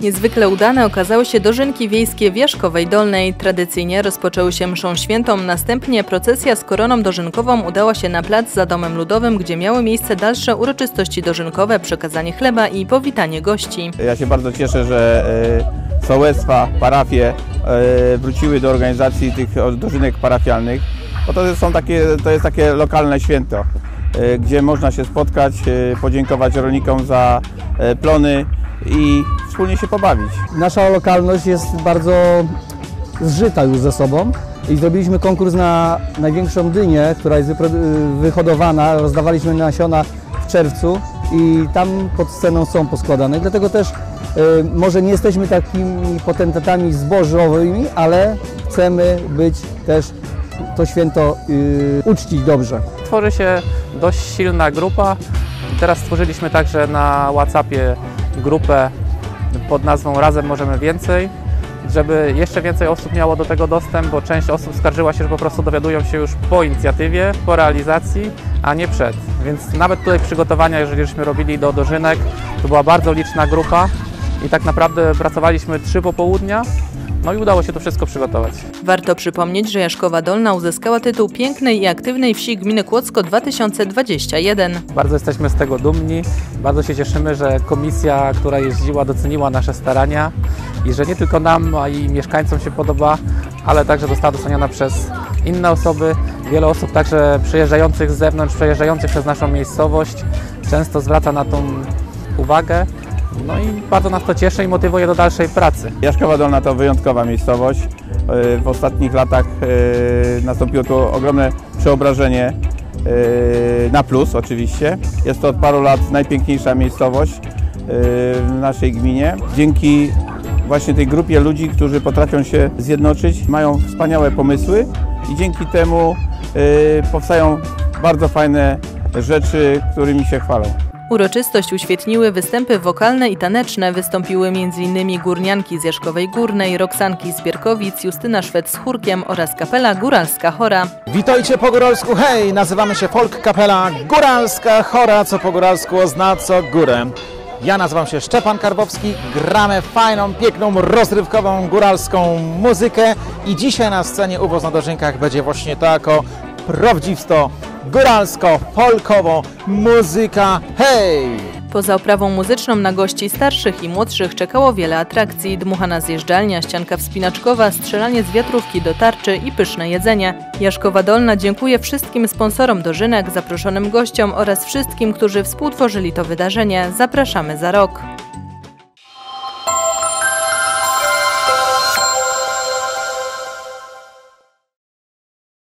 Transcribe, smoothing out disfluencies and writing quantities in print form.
Niezwykle udane okazały się dożynki wiejskie w Jaszkowej Dolnej. Tradycyjnie rozpoczęły się mszą świętą, następnie procesja z koroną dożynkową udała się na plac za Domem Ludowym, gdzie miały miejsce dalsze uroczystości dożynkowe, przekazanie chleba i powitanie gości. Ja się bardzo cieszę, że sołectwa, parafie wróciły do organizacji tych dożynek parafialnych, bo to jest takie lokalne święto, gdzie można się spotkać, podziękować rolnikom za plony i wspólnie się pobawić. Nasza lokalność jest bardzo zżyta już ze sobą i zrobiliśmy konkurs na największą dynię, która jest wyhodowana. Rozdawaliśmy nasiona w czerwcu i tam pod sceną są poskładane. Dlatego też może nie jesteśmy takimi potentatami zbożowymi, ale chcemy być też to święto uczcić dobrze. Tworzy się dość silna grupa. Teraz stworzyliśmy także na WhatsAppie grupę pod nazwą Razem Możemy Więcej, żeby jeszcze więcej osób miało do tego dostęp, bo część osób skarżyła się, że po prostu dowiadują się już po inicjatywie, po realizacji, a nie przed. Więc nawet tutaj przygotowania, jeżeli żeśmy robili do dożynek, to była bardzo liczna grupa i tak naprawdę pracowaliśmy 3 popołudnia. No i udało się to wszystko przygotować. Warto przypomnieć, że Jaszkowa Dolna uzyskała tytuł Pięknej i Aktywnej Wsi Gminy Kłodzko 2021. Bardzo jesteśmy z tego dumni. Bardzo się cieszymy, że komisja, która jeździła, doceniła nasze starania i że nie tylko nam, a i mieszkańcom się podoba, ale także została doceniona przez inne osoby. Wiele osób także przyjeżdżających z zewnątrz, przejeżdżających przez naszą miejscowość często zwraca na tą uwagę. No i bardzo nas to cieszy i motywuje do dalszej pracy. Jaszkowa Dolna to wyjątkowa miejscowość. W ostatnich latach nastąpiło tu ogromne przeobrażenie na plus oczywiście. Jest to od paru lat najpiękniejsza miejscowość w naszej gminie. Dzięki właśnie tej grupie ludzi, którzy potrafią się zjednoczyć, mają wspaniałe pomysły i dzięki temu powstają bardzo fajne rzeczy, którymi się chwalą. Uroczystość uświetniły występy wokalne i taneczne. Wystąpiły m.in. górnianki z Jaszkowej Górnej, Roxanki z Bierkowic, Justyna Szwed z chórkiem oraz kapela Góralska Chora. Witajcie po góralsku, hej! Nazywamy się folk kapela Góralska Chora, co po góralsku oznacza górę. Ja nazywam się Szczepan Karbowski, gramy fajną, piękną, rozrywkową góralską muzykę i dzisiaj na scenie u was na dożynkach będzie właśnie tako prawdziwsto góralsko-folkowo muzyka, hej! Poza oprawą muzyczną na gości starszych i młodszych czekało wiele atrakcji. Dmuchana zjeżdżalnia, ścianka wspinaczkowa, strzelanie z wiatrówki do tarczy i pyszne jedzenie. Jaszkowa Dolna dziękuję wszystkim sponsorom dożynek, zaproszonym gościom oraz wszystkim, którzy współtworzyli to wydarzenie. Zapraszamy za rok.